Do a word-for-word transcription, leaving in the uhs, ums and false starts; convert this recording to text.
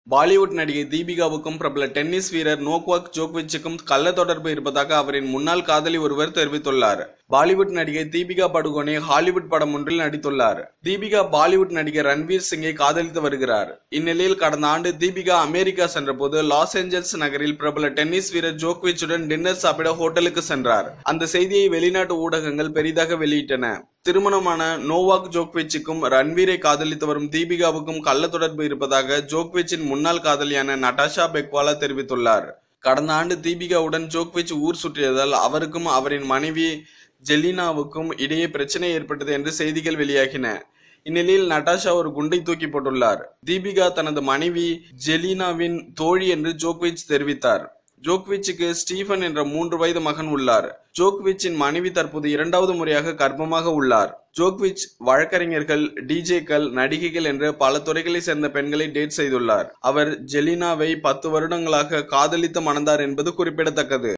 பாலிவுட் நடிகை தீபிகாவுக்கும் பிரபல டென்னிஸ் வீரர் நோவாக் ஜோக்விச்சுக்கும் கள்ள தொடர்பு இருப்பதாக அவரின் முன்னாள் காதலி ஒருவர் தெரிவித்துள்ளார். பாலிவுட் நடிகை தீபிகா படுகோனே ஹாலிவுட் படம் ஒன்றில் நடித்துள்ளார். தீபிகா பாலிவுட் நடிகர் ரன்வீர் சிங்கை காதலித்து வருகிறார். இந்நிலையில் கடந்த ஆண்டு தீபிகா அமெரிக்கா சென்றபோது லாஸ் ஏஞ்சல்ஸ் நகரில் பிரபல டென்னிஸ் வீரர் ஜோக்விச்சுடன் டின்னர் சாப்பிட ஹோட்டலுக்கு சென்றார். அந்த செய்தியை வெளிநாட்டு ஊடகங்கள் பெரிதாக வெளியிட்டன. திருமணமான நோவாக் ஜோக்விச்சுக்கும் ரன்வீரை காதலித்து வரும் தீபிகாவுக்கும் கள்ள தொடர்பு இருப்பதாக ஜோக்விச்சின் முன்னாள் காதலியான நடாஷா பெக்வாலா தெரிவித்துள்ளார். கடந்த ஆண்டு தீபிகாவுடன் ஜோக்விச் ஊர் சுற்றியதால் அவருக்கும் அவரின் மனைவி ஜெலினாவுக்கும் இடையே பிரச்சனை ஏற்பட்டது என்று செய்திகள் வெளியாகின. இந்நிலையில் நடாஷா ஒரு குண்டை தூக்கி போட்டுள்ளார். தீபிகா தனது மனைவி ஜெலினாவின் தோழி என்று ஜோக்விச் தெரிவித்தார். ஜோக்விச்சுக்கு ஸ்டீஃபன் என்ற மூன்று வயது மகன் உள்ளார். ஜோக்விச்சின் மனைவி தற்போது இரண்டாவது முறையாக கர்ப்பமாக உள்ளார். ஜோக்விச் வழக்கறிஞர்கள், டிஜேக்கள், நடிகைகள் என்ற பல துறைகளை சேர்ந்த பெண்களை டேட் செய்துள்ளார். அவர் ஜெலினாவை பத்து வருடங்களாக காதலித்து மணந்தார் என்பது குறிப்பிடத்தக்கது.